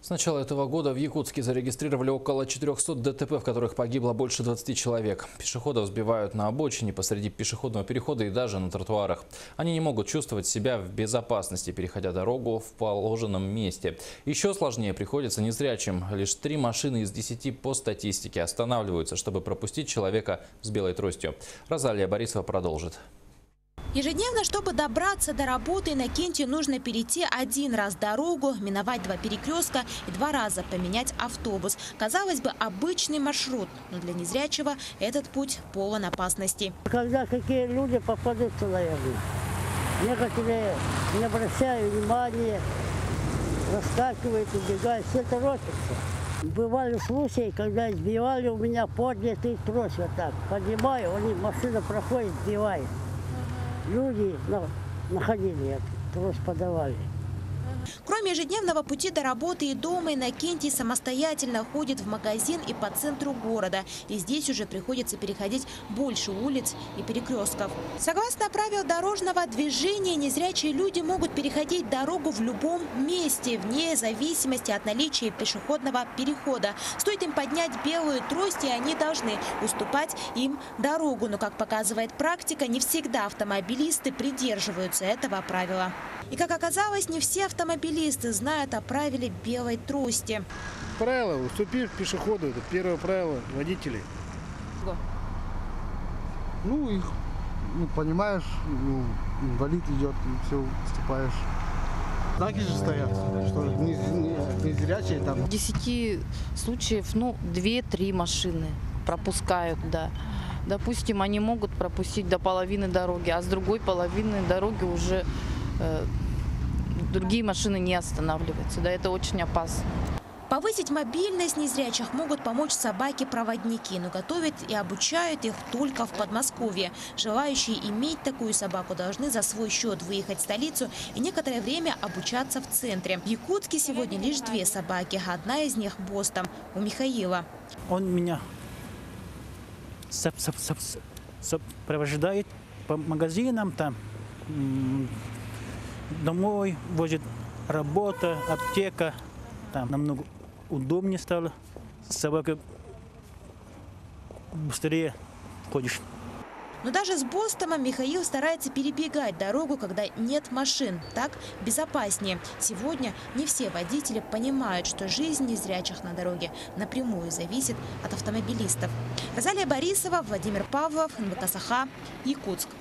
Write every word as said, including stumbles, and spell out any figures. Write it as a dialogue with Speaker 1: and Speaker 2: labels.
Speaker 1: С начала этого года в Якутске зарегистрировали около четырёхсот ДТП, в которых погибло больше двадцати человек. Пешеходов сбивают на обочине, посреди пешеходного перехода и даже на тротуарах. Они не могут чувствовать себя в безопасности, переходя дорогу в положенном месте. Еще сложнее приходится незрячим. Лишь три машины из десяти по статистике останавливаются, чтобы пропустить человека с белой тростью. Розалия Борисова продолжит.
Speaker 2: Ежедневно, чтобы добраться до работы, Иннокентию нужно перейти один раз дорогу, миновать два перекрестка и два раза поменять автобус. Казалось бы, обычный маршрут, но для незрячего этот путь полон опасностей.
Speaker 3: Когда какие люди попадутся, наверное, некоторые не обращают внимания, раскакивают, убегают, все торопятся. Бывали случаи, когда сбивали у меня поднятый трос вот так. Поднимаю, они, машина проходит, сбивает. Люди ну, находили, трос подавали.
Speaker 2: Кроме ежедневного пути до работы и дома, Иннокентий самостоятельно ходит в магазин и по центру города. И здесь уже приходится переходить больше улиц и перекрестков. Согласно правилам дорожного движения, незрячие люди могут переходить дорогу в любом месте, вне зависимости от наличия пешеходного перехода. Стоит им поднять белую трость, и они должны уступать им дорогу. Но, как показывает практика, не всегда автомобилисты придерживаются этого правила. И, как оказалось, не все автомобилисты знают о правиле белой трости.
Speaker 4: Правило, уступи пешеходу, это первое правило водителей.
Speaker 5: Да. Ну, их, ну, понимаешь, ну, инвалид идет, и все, уступаешь. Знаки же стоят, что не, не, не зрячие там.
Speaker 6: В десяти случаев, ну, две-три машины пропускают, да. Допустим, они могут пропустить до половины дороги, а с другой половины дороги уже э, другие машины не останавливаются. Да, это очень опасно.
Speaker 2: Повысить мобильность незрячих могут помочь собаки-проводники, но готовят и обучают их только в Подмосковье. Желающие иметь такую собаку должны за свой счет выехать в столицу и некоторое время обучаться в центре. В Якутске сегодня лишь две собаки, одна из них Бостон, у Михаила.
Speaker 7: Он меня сопровождает по магазинам, там, домой, возит работа, аптека. Там намного удобнее стало. С собакой быстрее ходишь.
Speaker 2: Но даже с Бостомом Михаил старается перебегать дорогу, когда нет машин. Так безопаснее. Сегодня не все водители понимают, что жизнь незрячих на дороге напрямую зависит от автомобилистов. Розалия Борисова, Владимир Павлов, эн вэ ка Саха, Якутск.